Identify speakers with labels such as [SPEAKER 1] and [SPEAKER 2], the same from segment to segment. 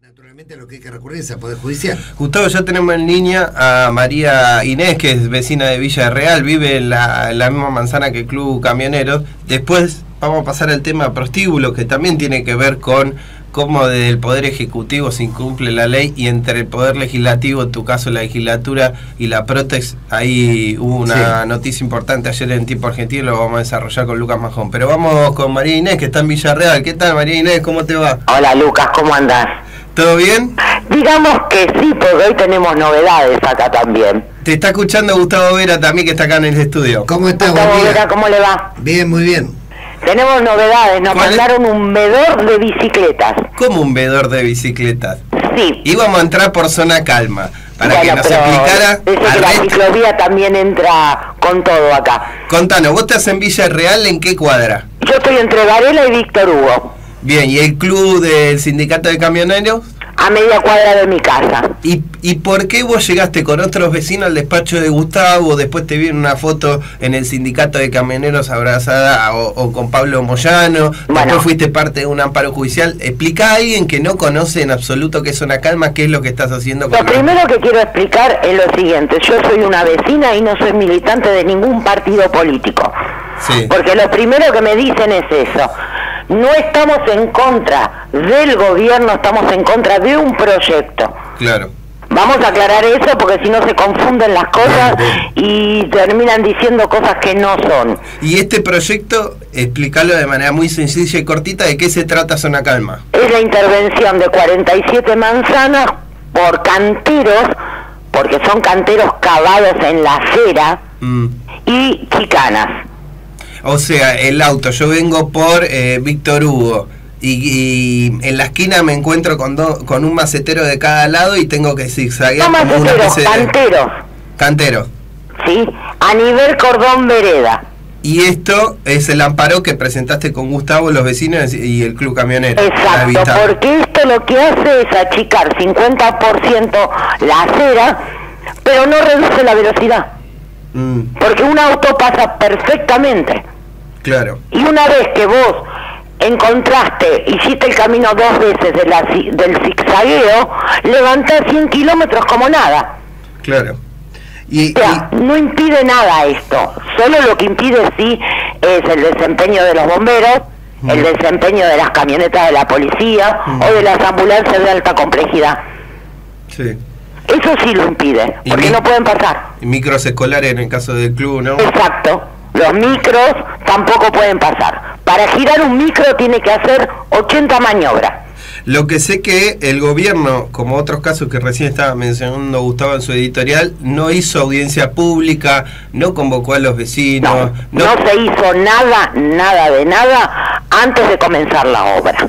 [SPEAKER 1] Naturalmente lo que hay que recurrir es a Poder Judicial.
[SPEAKER 2] Gustavo, ya tenemos en línea a María Inés, que es vecina de Villa Real, vive en la misma manzana que el Club Camioneros. Después vamos a pasar al tema prostíbulo, que también tiene que ver con cómo desde el Poder Ejecutivo se incumple la ley, y entre el Poder Legislativo, en tu caso la legislatura, y la Protex, ahí hubo una noticia importante ayer en Tiempo Argentino, lo vamos a desarrollar con Lucas Majón. Pero vamos con María Inés, que está en Villa Real. ¿Qué tal, María Inés? ¿Cómo te va?
[SPEAKER 3] Hola, Lucas, ¿cómo andás?
[SPEAKER 2] ¿Todo bien?
[SPEAKER 3] Digamos que sí, porque hoy tenemos novedades acá también.
[SPEAKER 2] Te está escuchando Gustavo Vera también, que está acá en el estudio.
[SPEAKER 1] ¿Cómo estás,
[SPEAKER 3] Gustavo Vera, ¿cómo le va?
[SPEAKER 1] Bien, muy bien.
[SPEAKER 3] Tenemos novedades, nos mandaron un vedor de bicicletas.
[SPEAKER 2] ¿Cómo un vedor de bicicletas?
[SPEAKER 3] Sí.
[SPEAKER 2] Íbamos a entrar por zona calma, para que nos explicara...
[SPEAKER 3] Dice que la ciclovía también entra con todo acá.
[SPEAKER 2] Contanos, ¿vos estás en Villa Real, en qué cuadra?
[SPEAKER 3] Yo estoy entre Varela y Víctor Hugo.
[SPEAKER 2] Bien, ¿y el club del sindicato de camioneros?
[SPEAKER 3] A media cuadra de mi casa.
[SPEAKER 2] ¿Y por qué vos llegaste con otros vecinos al despacho de Gustavo? Después te vi en una foto en el sindicato de camioneros abrazada o con Pablo Moyano. Bueno. Después fuiste parte de un amparo judicial. Explica a alguien que no conoce en absoluto qué es Zona Calma, qué es lo que estás haciendo con...
[SPEAKER 3] Lo primero que quiero explicar es lo siguiente. Yo soy una vecina y no soy militante de ningún partido político.
[SPEAKER 2] Sí.
[SPEAKER 3] Porque lo primero que me dicen es eso. No estamos en contra del gobierno, estamos en contra de un proyecto.
[SPEAKER 2] Claro.
[SPEAKER 3] Vamos a aclarar eso, porque si no se confunden las cosas y terminan diciendo cosas que no son.
[SPEAKER 2] Y este proyecto, explícalo de manera muy sencilla y cortita, ¿de qué se trata Zona Calma?
[SPEAKER 3] Es la intervención de 47 manzanas por canteros, porque son canteros cavados en la acera, y chicanas.
[SPEAKER 2] O sea, el auto, yo vengo por Víctor Hugo y en la esquina me encuentro con un macetero de cada lado y tengo que zigzaguear.
[SPEAKER 3] No
[SPEAKER 2] como
[SPEAKER 3] maceteros, canteros.
[SPEAKER 2] Canteros.
[SPEAKER 3] Sí, a nivel cordón vereda.
[SPEAKER 2] Y esto es el amparo que presentaste con Gustavo, los vecinos y el Club Camionero.
[SPEAKER 3] Exacto, porque esto lo que hace es achicar 50% la acera, pero no reduce la velocidad. Porque un auto pasa perfectamente.
[SPEAKER 2] Claro.
[SPEAKER 3] Y una vez que vos encontraste, hiciste el camino 2 veces del zigzagueo, levantás 100 kilómetros como nada.
[SPEAKER 2] Claro.
[SPEAKER 3] O sea, no impide nada esto. Solo lo que impide sí es el desempeño de los bomberos, el desempeño de las camionetas de la policía o de las ambulancias de alta complejidad.
[SPEAKER 2] Sí.
[SPEAKER 3] Eso sí lo impide, porque no pueden pasar.
[SPEAKER 2] Y micros escolares en el caso del club, ¿no?
[SPEAKER 3] Exacto. Los micros tampoco pueden pasar. Para girar un micro tiene que hacer 80 maniobras.
[SPEAKER 2] Lo que sé que el gobierno, como otros casos que recién estaba mencionando Gustavo en su editorial, no hizo audiencia pública, no convocó a los vecinos.
[SPEAKER 3] No se hizo nada de nada antes de comenzar la obra.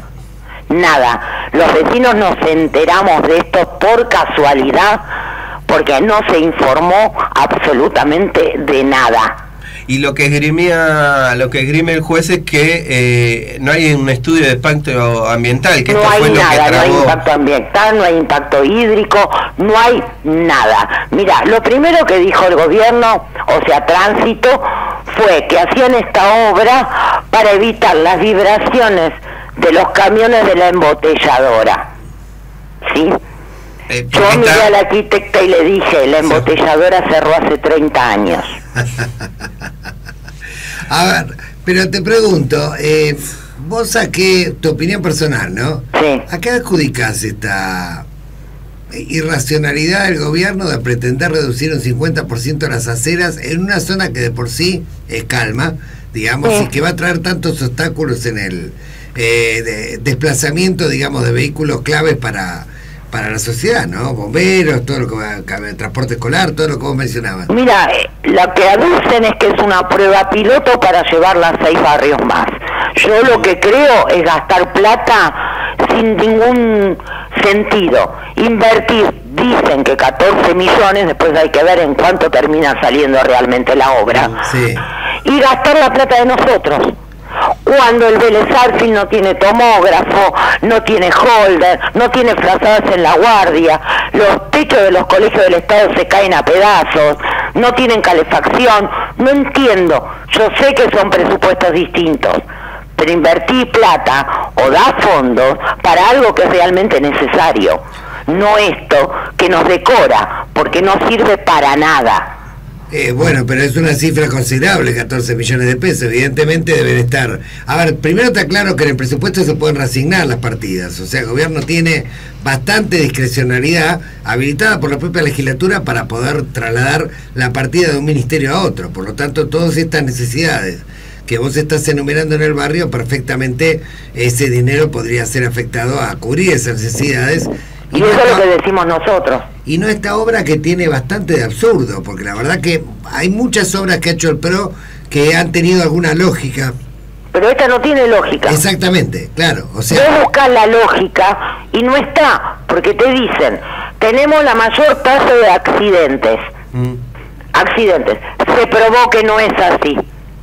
[SPEAKER 3] Nada. Los vecinos nos enteramos de esto por casualidad, porque no se informó absolutamente de nada.
[SPEAKER 2] Y lo que esgrime el juez es que no hay un estudio de impacto ambiental, que
[SPEAKER 3] no
[SPEAKER 2] esto
[SPEAKER 3] hay
[SPEAKER 2] fue lo
[SPEAKER 3] nada,
[SPEAKER 2] que trabó.
[SPEAKER 3] No hay impacto ambiental, no hay impacto hídrico, no hay nada. Mira, lo primero que dijo el gobierno, o sea, Tránsito, fue que hacían esta obra para evitar las vibraciones de los camiones de la embotelladora. ¿Sí? Yo miré a la arquitecta y le dije, la embotelladora cerró hace 30 años.
[SPEAKER 1] A ver, pero te pregunto, vos a qué, tu opinión personal, ¿no?
[SPEAKER 3] Sí.
[SPEAKER 1] ¿A qué adjudicás esta irracionalidad del gobierno de pretender reducir un 50% las aceras en una zona que de por sí es calma, digamos, y que va a traer tantos obstáculos en el desplazamiento, digamos, de vehículos claves para la sociedad, ¿no? Bomberos, todo lo que transporte escolar, todo lo que vos mencionabas.
[SPEAKER 3] Mira, lo que aducen es que es una prueba piloto para llevarla a 6 barrios más. Yo lo que creo es gastar plata sin ningún sentido. Invertir, dicen que 14 millones, después hay que ver en cuánto termina saliendo realmente la obra.
[SPEAKER 1] Sí.
[SPEAKER 3] Y gastar la plata de nosotros. Cuando el Vélez Sarsfield no tiene tomógrafo, no tiene holder, no tiene frazadas en la guardia, los techos de los colegios del Estado se caen a pedazos, no tienen calefacción, no entiendo. Yo sé que son presupuestos distintos, pero invertí plata o da fondos para algo que es realmente necesario, no esto que nos decora, porque no sirve para nada.
[SPEAKER 1] Bueno, pero es una cifra considerable, 14 millones de pesos, evidentemente deben estar. A ver, primero está claro que en el presupuesto se pueden reasignar las partidas, o sea, el gobierno tiene bastante discrecionalidad habilitada por la propia legislatura para poder trasladar la partida de un ministerio a otro, por lo tanto, todas estas necesidades que vos estás enumerando en el barrio, perfectamente ese dinero podría ser afectado a cubrir esas necesidades.
[SPEAKER 3] Y eso es lo que decimos nosotros.
[SPEAKER 1] Y no esta obra que tiene bastante de absurdo, porque la verdad que hay muchas obras que ha hecho el PRO que han tenido alguna lógica.
[SPEAKER 3] Pero esta no tiene lógica.
[SPEAKER 1] Exactamente, claro. O sea,
[SPEAKER 3] debes buscar la lógica y no está, porque te dicen, tenemos la mayor tasa de accidentes. Accidentes. Se probó que no es así.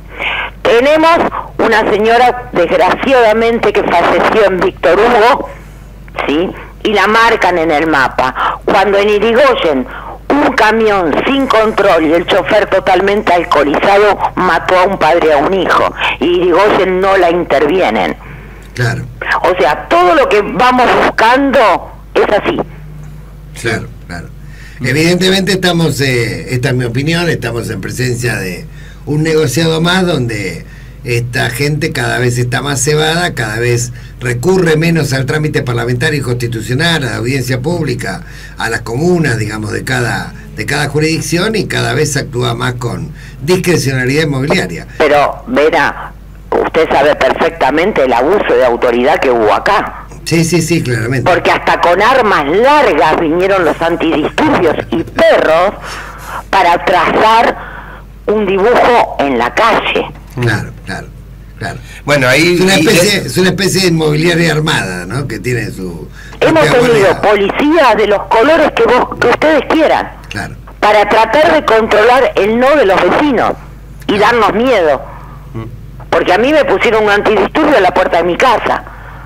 [SPEAKER 3] Tenemos una señora, desgraciadamente, que falleció en Víctor Hugo, ¿sí?, y la marcan en el mapa. Cuando en Irigoyen un camión sin control y el chofer totalmente alcoholizado mató a un padre y a un hijo, y Irigoyen no la intervienen.
[SPEAKER 1] Claro.
[SPEAKER 3] O sea, todo lo que vamos buscando es así.
[SPEAKER 1] Claro, claro. Evidentemente estamos, esta es mi opinión, estamos en presencia de un negociado más donde esta gente cada vez está más cebada, cada vez recurre menos al trámite parlamentario y constitucional, a la audiencia pública, a las comunas, digamos, de cada jurisdicción, y cada vez actúa más con discrecionalidad inmobiliaria.
[SPEAKER 3] Pero, Vera, usted sabe perfectamente el abuso de autoridad que hubo acá.
[SPEAKER 1] Sí, sí, sí, claramente.
[SPEAKER 3] Porque hasta con armas largas vinieron los antidisturbios y perros para trazar un dibujo en la calle.
[SPEAKER 1] Claro, claro, claro.
[SPEAKER 2] Bueno, ahí
[SPEAKER 1] es una especie de inmobiliaria armada, ¿no? Que tiene su...
[SPEAKER 3] Hemos tenido policías de los colores que ustedes quieran.
[SPEAKER 1] Claro.
[SPEAKER 3] Para tratar de controlar el no de los vecinos y darnos miedo. Porque a mí me pusieron un antidisturbio en la puerta de mi casa.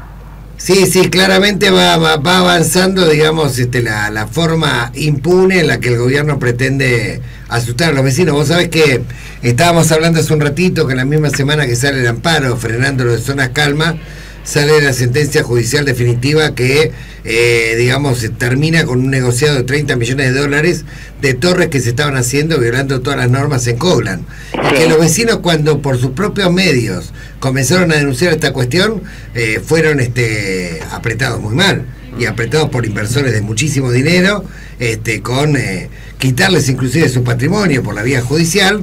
[SPEAKER 1] Sí, sí, claramente va avanzando, digamos, la forma impune en la que el gobierno pretende asustar a los vecinos. Vos sabés que estábamos hablando hace un ratito que en la misma semana que sale el amparo frenando lo de zonas calma, sale la sentencia judicial definitiva que, digamos, se termina con un negociado de $30 millones de torres que se estaban haciendo violando todas las normas en Coglan. Y que los vecinos, cuando por sus propios medios comenzaron a denunciar esta cuestión, fueron apretados muy mal, y apretados por inversores de muchísimo dinero, con quitarles inclusive su patrimonio por la vía judicial,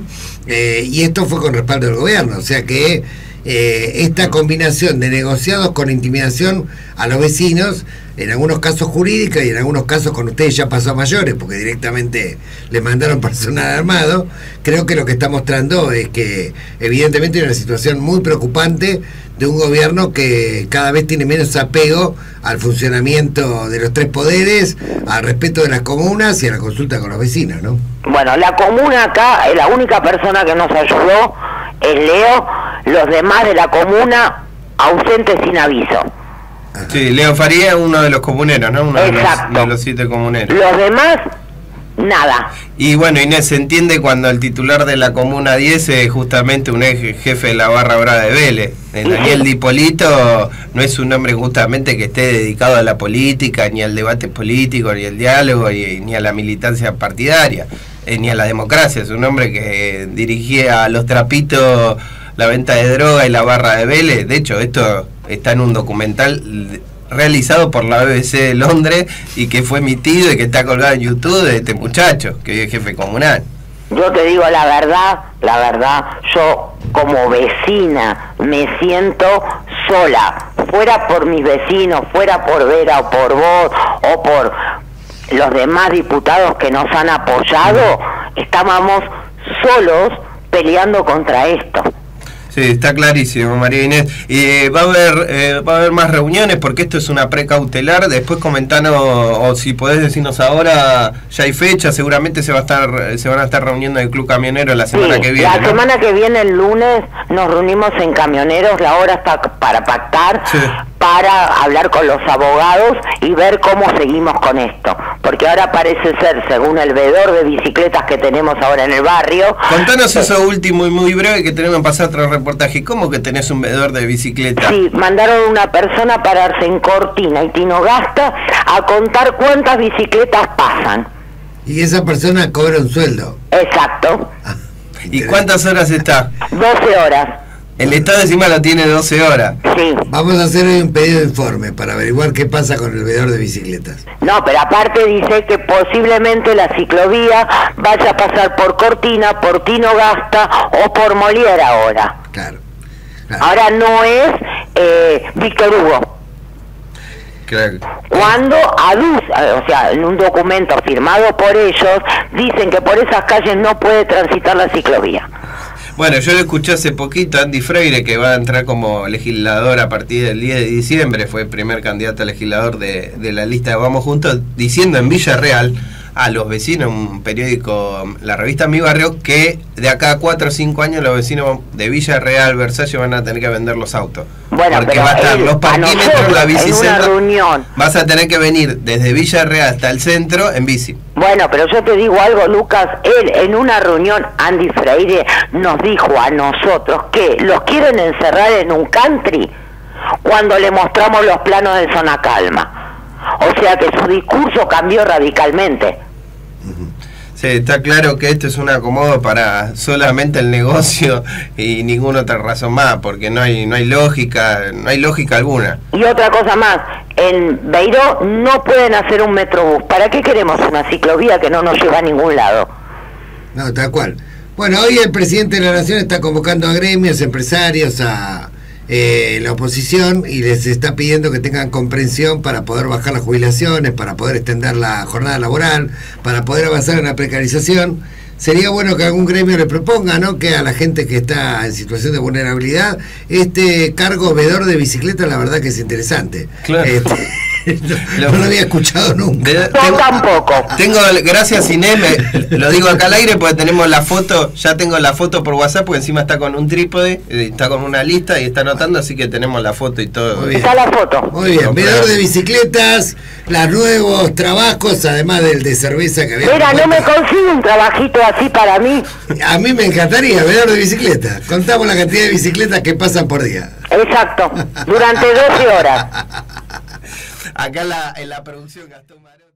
[SPEAKER 1] y esto fue con respaldo del gobierno. O sea que esta combinación de negociados con intimidación a los vecinos, en algunos casos jurídica y en algunos casos con ustedes ya pasó a mayores, porque directamente le mandaron personal armado, creo que lo que está mostrando es que evidentemente hay una situación muy preocupante de un gobierno que cada vez tiene menos apego al funcionamiento de los tres poderes, al respeto de las comunas y a la consulta con los vecinos, ¿no? Bueno, la comuna acá, la única persona que nos ayudó es Leo, los demás de la comuna ausentes sin aviso.
[SPEAKER 2] Sí, Leo Faría es uno de los comuneros, ¿no? Uno de los 7 comuneros.
[SPEAKER 3] Los demás, nada.
[SPEAKER 2] Y bueno, Inés, se entiende cuando el titular de la Comuna 10 es justamente un jefe de la barra brava de Vélez. Daniel Di Polito no es un hombre justamente que esté dedicado a la política, ni al debate político, ni al diálogo, ni a la militancia partidaria, ni a la democracia. Es un hombre que dirigía a los trapitos la venta de droga y la barra de Vélez. De hecho, esto está en un documental realizado por la BBC de Londres y que fue emitido y que está colgado en YouTube de este muchacho, que es jefe comunal.
[SPEAKER 3] Yo te digo la verdad, yo como vecina me siento sola, fuera por mis vecinos, fuera por Vera o por vos o por los demás diputados que nos han apoyado, estábamos solos peleando contra esto.
[SPEAKER 2] Sí, está clarísimo, María Inés. Va a haber más reuniones porque esto es una precautelar. Después comentanos, o si podés decirnos ahora, ya hay fecha, seguramente se van a estar reuniendo en el Club Camionero la semana que viene. La
[SPEAKER 3] semana que viene, el lunes, nos reunimos en Camioneros, la hora está para pactar. Sí. para hablar con los abogados y ver cómo seguimos con esto. Porque ahora parece ser, según el veedor de bicicletas que tenemos ahora en el barrio...
[SPEAKER 2] Contanos eso último y muy breve, que tenemos que pasar otro reportaje. ¿Cómo que tenés un veedor de bicicleta?
[SPEAKER 3] Sí, mandaron una persona a pararse en Cortina y Tinogasta a contar cuántas bicicletas pasan.
[SPEAKER 1] Y esa persona cobra un sueldo.
[SPEAKER 3] Exacto.
[SPEAKER 2] ¿Y cuántas horas está?
[SPEAKER 3] 12 horas.
[SPEAKER 2] El Estado encima lo tiene 12 horas.
[SPEAKER 3] Sí.
[SPEAKER 1] Vamos a hacer hoy un pedido de informe para averiguar qué pasa con el veedor de bicicletas.
[SPEAKER 3] No, pero aparte dice que posiblemente la ciclovía vaya a pasar por Cortina, por Tinogasta o por Molière ahora.
[SPEAKER 1] Claro.
[SPEAKER 3] Ahora no es Víctor Hugo.
[SPEAKER 2] Claro.
[SPEAKER 3] Cuando aduce, o sea, en un documento firmado por ellos, dicen que por esas calles no puede transitar la ciclovía.
[SPEAKER 2] Bueno, yo lo escuché hace poquito a Andy Freire, que va a entrar como legislador a partir del 10 de diciembre, fue el primer candidato a legislador de la lista de Vamos Juntos, diciendo en Villarreal a los vecinos, un periódico, la revista Mi Barrio, que de acá a 4 o 5 años los vecinos de Villarreal, Versalles van a tener que vender los autos.
[SPEAKER 3] Bueno,
[SPEAKER 2] porque
[SPEAKER 3] pero
[SPEAKER 2] va a estar los parquímetros, la bicicleta. Vas a tener que venir desde Villarreal hasta el centro en bici.
[SPEAKER 3] Bueno, pero yo te digo algo, Lucas, él en una reunión, Andy Freire, nos dijo a nosotros que los quieren encerrar en un country cuando le mostramos los planos de Zona Calma. O sea que su discurso cambió radicalmente.
[SPEAKER 2] Sí, está claro que esto es un acomodo para solamente el negocio y ninguna otra razón más, porque no hay lógica alguna.
[SPEAKER 3] Y otra cosa más, en Beiró no pueden hacer un metrobús. ¿Para qué queremos una ciclovía que no nos lleva a ningún lado?
[SPEAKER 1] No, tal cual. Bueno, hoy el presidente de la Nación está convocando a gremios, empresarios, a la oposición, y les está pidiendo que tengan comprensión para poder bajar las jubilaciones, para poder extender la jornada laboral, para poder avanzar en la precarización. Sería bueno que algún gremio le proponga, ¿no?, que a la gente que está en situación de vulnerabilidad, este cargo veedor de bicicleta, la verdad que es interesante.
[SPEAKER 2] Claro.
[SPEAKER 1] No lo había escuchado nunca.
[SPEAKER 3] Tampoco.
[SPEAKER 2] Gracias Inés, lo digo acá al aire porque tenemos la foto, ya tengo la foto por WhatsApp, porque encima está con un trípode, está con una lista y está anotando, así que tenemos la foto y todo.
[SPEAKER 3] Está la foto.
[SPEAKER 1] Muy bien, veedor de bicicletas, los nuevos trabajos, además del de cerveza que había.
[SPEAKER 3] Mira, ¿no me consigue un trabajito así para mí?
[SPEAKER 1] A mí me encantaría, veedor de bicicletas. Contamos la cantidad de bicicletas que pasan por día.
[SPEAKER 3] Exacto, durante 12 horas.
[SPEAKER 2] Acá en la producción Gastón Marón.